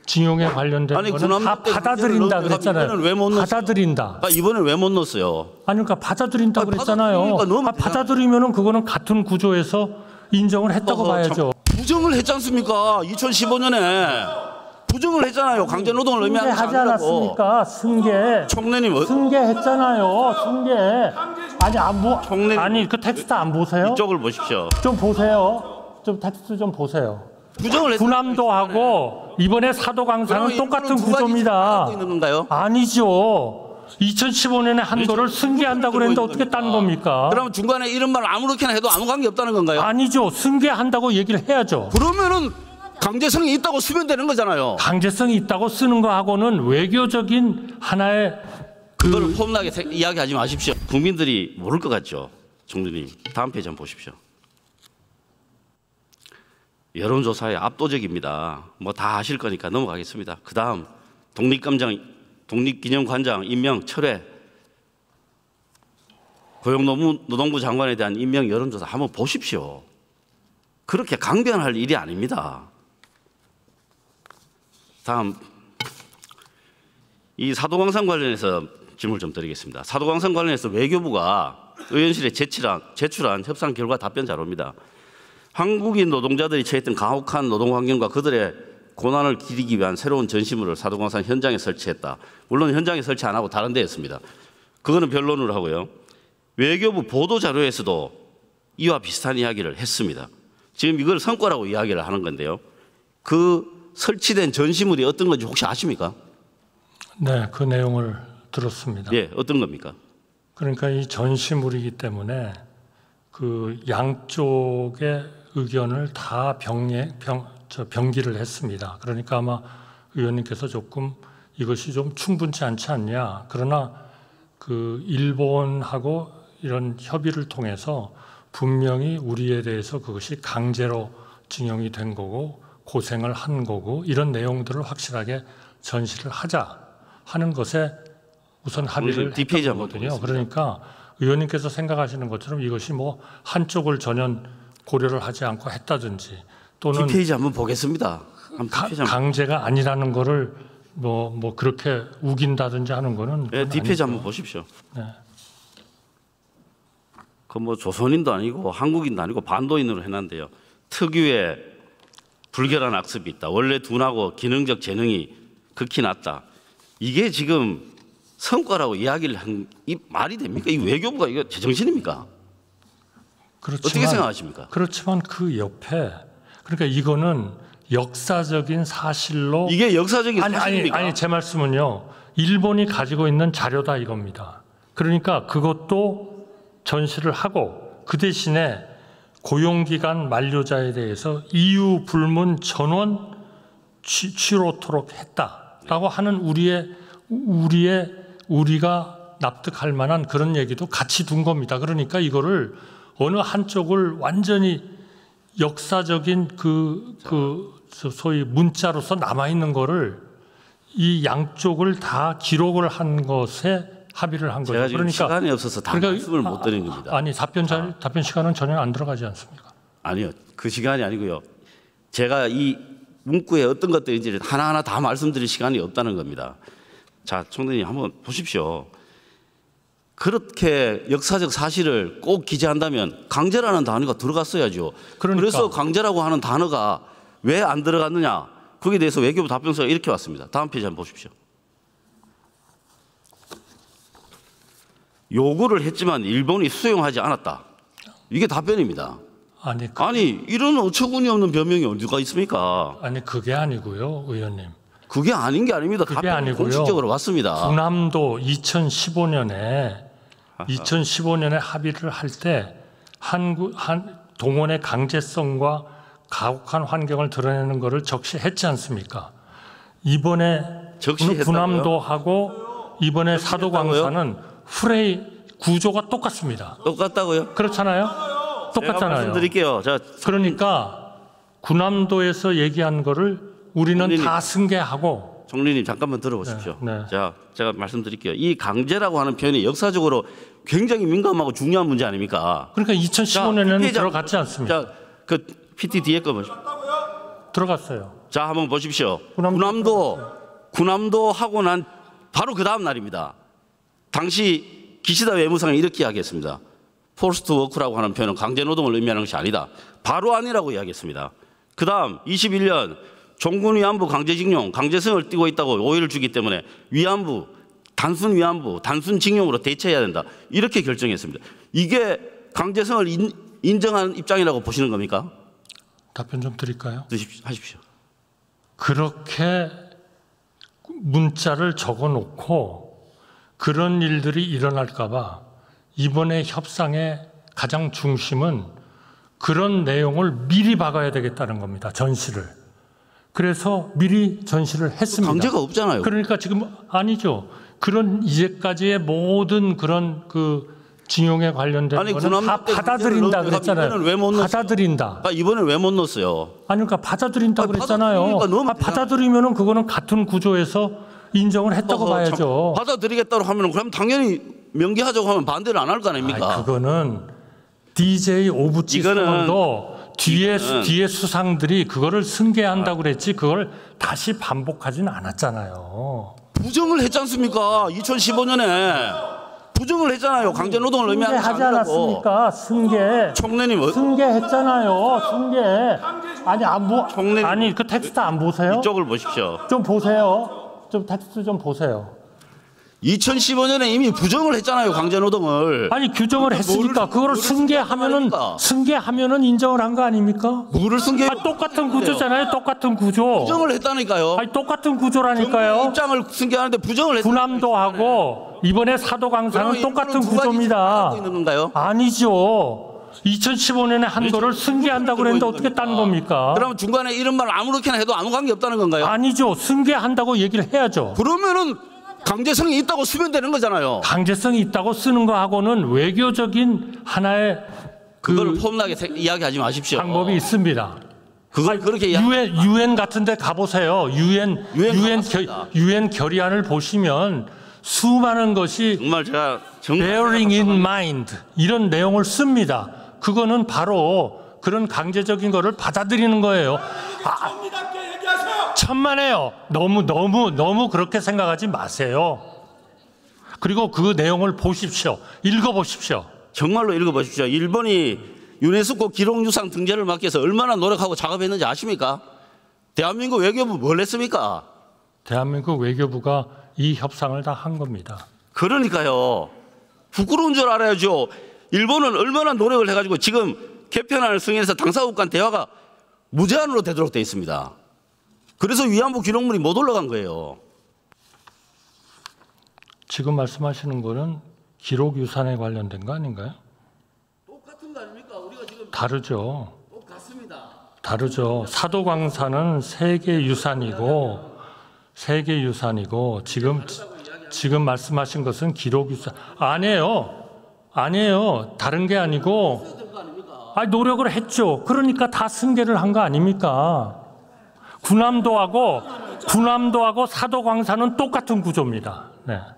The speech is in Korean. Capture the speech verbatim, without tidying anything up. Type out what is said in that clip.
징용에 관련된 아니, 거는 다 받아들인다 그랬잖아요. 왜 못 넣었어요? 받아들인다. 아, 이번에 왜 못 넣었어요? 아니 그러니까 받아들인다 아니, 그랬잖아요. 받아들이니까 아, 받아들이면은 그거는 같은 구조에서 인정을 했다고 어허, 봐야죠. 부정을 했지 않습니까? 이천십오 년에 부정을 했잖아요. 강제노동을 의미하는 게 승계하지 아니라고. 않았습니까? 승계. 총리님 어, 승계했잖아요. 승계. 아니 안 보. 총리- 아니 그 텍스트 안 보세요? 이쪽을 보십시오. 좀 보세요. 좀 텍스트 좀 보세요. 부정을 했 군함도하고 이번에 사도광산은 똑같은 구조입니다. 하고 있는 건가요? 아니죠. 이천십오 년에 한 거를 승계한다고 그랬는데 어떻게 딴 겁니까? 그럼 중간에 이런 말 아무렇게나 해도 아무 관계 없다는 건가요? 아니죠. 승계한다고 얘기를 해야죠. 그러면은 강제성이 있다고 수변되는 거잖아요. 강제성이 있다고 쓰는 거하고는 외교적인 하나의 그거를 폼나게 세- 이야기하지 마십시오. 국민들이 모를 것 같죠. 총리님 다음 페이지 한번 보십시오. 여론조사에 압도적입니다. 뭐 다 아실 거니까 넘어가겠습니다. 그 다음 독립감정, 독립기념관장 임명 철회, 고용노동부 장관에 대한 임명 여론조사 한번 보십시오. 그렇게 강변할 일이 아닙니다. 다음 이 사도광산 관련해서 질문 좀 드리겠습니다. 사도광산 관련해서 외교부가 의원실에 제출한, 제출한 협상 결과 답변 자료입니다. 한국인 노동자들이 처했던 가혹한 노동 환경과 그들의 고난을 기리기 위한 새로운 전시물을 사도광산 현장에 설치했다. 물론 현장에 설치 안 하고 다른 데였습니다. 그거는 변론을 하고요. 외교부 보도 자료에서도 이와 비슷한 이야기를 했습니다. 지금 이걸 성과라고 이야기를 하는 건데요. 그 설치된 전시물이 어떤 건지 혹시 아십니까? 네, 그 내용을 들었습니다. 예, 어떤 겁니까? 그러니까 이 전시물이기 때문에 그 양쪽의 의견을 다 병예, 병, 저 병기를 했습니다. 그러니까 아마 의원님께서 조금 이것이 좀 충분치 않지 않냐. 그러나 그 일본하고 이런 협의를 통해서 분명히 우리에 대해서 그것이 강제로 징용이 된 거고 고생을 한 거고 이런 내용들을 확실하게 전시를 하자 하는 것에 우선 합의를 했던 거거든요. 그러니까 의원님께서 생각하시는 것처럼 이것이 뭐 한쪽을 전혀 고려를 하지 않고 했다든지 또는 뒷페이지 한번 보겠습니다. 한번 가, 뒷페이지 한번. 강제가 아니라는 거를 뭐, 뭐 그렇게 우긴다든지 하는 거는 네, 뒷페이지 아니죠. 한번 보십시오. 네. 그 뭐 조선인도 아니고 한국인도 아니고 반도인으로 해놨는데요. 특유의 불결한 악습이 있다. 원래 둔하고 기능적 재능이 극히 낮다. 이게 지금 성과라고 이야기를 한 이 말이 됩니까? 이 외교부가 이거 제정신입니까? 그렇지만, 어떻게 생각하십니까? 그렇지만 그 옆에 그러니까 이거는 역사적인 사실로 이게 역사적인 아니, 아니, 사실입니까? 아니 제 말씀은요. 일본이 가지고 있는 자료다 이겁니다. 그러니까 그것도 전시를 하고 그 대신에 고용기간 만료자에 대해서 이유 불문 전원 취, 취로토록 했다라고 하는 우리의 우리의 우리가 납득할 만한 그런 얘기도 같이 둔 겁니다. 그러니까 이거를 어느 한쪽을 완전히 역사적인 그, 그 소위 문자로서 남아 있는 거를 이 양쪽을 다 기록을 한 것에 합의를 한 거죠. 제가 지금 그러니까 시간이 없어서 다 그러니까, 말씀을 못 드리는 겁니다. 아니 답변 자, 답변 시간은 전혀 안 들어가지 않습니까? 아니요. 그 시간이 아니고요. 제가 이 문구에 어떤 것들인지 하나하나 다 말씀드릴 시간이 없다는 겁니다. 자, 총리님 한번 보십시오. 그렇게 역사적 사실을 꼭 기재한다면 강제라는 단어가 들어갔어야죠. 그러니까. 그래서 강제라고 하는 단어가 왜 안 들어갔느냐. 거기에 대해서 외교부 답변서가 이렇게 왔습니다. 다음 페이지 한번 보십시오. 요구를 했지만 일본이 수용하지 않았다. 이게 답변입니다. 아니, 그, 아니 이런 어처구니 없는 변명이 어디가 있습니까? 아니 그게 아니고요, 의원님. 그게 아닌 게 아닙니다. 그게 답변이 아니고요. 공식적으로 왔습니다. 군함도 이천십오 년에 이천십오 년에 합의를 할 때 한국 한 동원의 강제성과 가혹한 환경을 드러내는 것을 적시했지 않습니까? 이번에 적시했다고요? 군함도 하고 이번에 사도광산은 프레이 구조가 똑같습니다. 똑같다고요? 그렇잖아요? 제가 똑같잖아요. 말씀드릴게요. 자, 그러니까 군함도에서 얘기한 거를 우리는 총리님. 다 승계하고 총리님 잠깐만 들어보십시오. 네, 네. 자, 제가 말씀드릴게요. 이 강제라고 하는 표현이 역사적으로 굉장히 민감하고 중요한 문제 아닙니까? 그러니까 이천십오 년에는 자, 들어갔지 않습니까? 자, 그 피티 뒤에 거 보십시오. 들어갔어요. 자, 한번 보십시오. 군함도 군함도 군함도 하고 난 바로 그 다음 날입니다. 당시 기시다 외무상이 이렇게 이야기했습니다. 포스트 워크라고 하는 표현은 강제 노동을 의미하는 것이 아니다. 바로 아니라고 이야기했습니다. 그 다음 이십일 년 종군 위안부 강제징용, 강제성을 띠고 있다고 오해를 주기 때문에 위안부, 단순 위안부, 단순 징용으로 대체해야 된다. 이렇게 결정했습니다. 이게 강제성을 인, 인정하는 입장이라고 보시는 겁니까? 답변 좀 드릴까요? 드십시오. 하십시오. 그렇게 문자를 적어놓고 그런 일들이 일어날까 봐 이번에 협상의 가장 중심은 그런 내용을 미리 박아야 되겠다는 겁니다. 전시를. 그래서 미리 전시를 했습니다. 강제가 없잖아요. 그러니까 지금 아니죠. 그런 이제까지의 모든 그런 그 징용에 관련된 아니, 거는 다 군함 때 받아들인다 문제를 그랬잖아요. 이번에는 왜 못 넣었어요? 받아들인다. 아, 이번에 왜 못 넣었어요? 아니 그러니까 받아들인다 아니, 그랬잖아요. 받아들이니까 넣으면 아, 받아들이면은 그거는 같은 구조에서 인정을 했다고 어허, 봐야죠. 참, 받아들이겠다고 하면 그럼 당연히 명기하자고 하면 반대를 안 할 거 아닙니까? 아니, 그거는 디제이 오부치 이거는- 수상도 뒤에 이거는- 뒤에 수상들이 그거를 승계한다고 그랬지 그걸 다시 반복하지는 않았잖아요. 부정을 했지 않습니까? 이천십오 년에 부정을 했잖아요. 강제 노동을 의미하는 것이 승계하지 아니라고. 않았습니까? 승계. 총리님 어- 승계했잖아요. 승계. 아니 안 보. 총리- 아니 그 텍스트 안 보세요? 이쪽을 보십시오. 좀 보세요. 좀 텍스트 좀 보세요. 이천십오 년에 이미 부정을 했잖아요. 강제 노동을. 아니 규정을 했으니까 뭘- 그거를 뭘 승계하면은 승계합니까? 승계하면은 인정을 한 거 아닙니까? 뭐를 승계? 아, 똑같은 구조잖아요. 똑같은 구조. 부정을 했다니까요. 아니 똑같은 정부의 구조라니까요. 입장을 승계하는데 부정을 했다. 군함도 하고 이번에 사도강사는 똑같은 구조입니다. 하고 있는 건가요? 아니죠. 이천십오 년에 한도를 승계한다고 그랬는데 어떻게 딴 겁니까? 그럼 중간에 이런 말 아무렇게나 해도 아무 관계 없다는 건가요? 아니죠. 승계한다고 얘기를 해야죠. 그러면은 강제성이 있다고 쓰면 되는 거잖아요. 강제성이 있다고 쓰는 거하고는 외교적인 하나의 그걸 그 폼나게 세- 이야기하지 마십시오. 방법이 있습니다. 그걸 그렇게 이야기. 유엔 유엔 같은데 가보세요. 유엔 유엔 유엔 가봤습니다. 결 유엔 결의안을 보시면 수많은 것이 정말 제가 정말 bearing in mind 이런 내용을 씁니다. 그거는 바로 그런 강제적인 거를 받아들이는 거예요. 아, 천만에요. 너무 너무 너무 그렇게 생각하지 마세요. 그리고 그 내용을 보십시오. 읽어보십시오. 정말로 읽어보십시오. 일본이 유네스코 기록유산 등재를 막기 위해서 얼마나 노력하고 작업했는지 아십니까? 대한민국 외교부 뭘 했습니까? 대한민국 외교부가 이 협상을 다 한 겁니다. 그러니까요. 부끄러운 줄 알아야죠. 일본은 얼마나 노력을 해가지고 지금 개편안을 승인해서 당사국 간 대화가 무제한으로 되도록 되어 있습니다. 그래서 위안부 기록물이 못 올라간 거예요. 지금 말씀하시는 거는 기록유산에 관련된 거 아닌가요? 똑같은 거 아닙니까? 우리가 지금 다르죠. 똑같습니다. 다르죠. 사도광산은 세계유산이고 세계유산이고 지금 지금 말씀하신 것은 기록유산 아니에요. 아니에요. 다른 게 아니고 아 노력을 했죠. 그러니까 다 승계를 한 거 아닙니까? 군함도하고 군함도하고 사도광산은 똑같은 구조입니다. 네.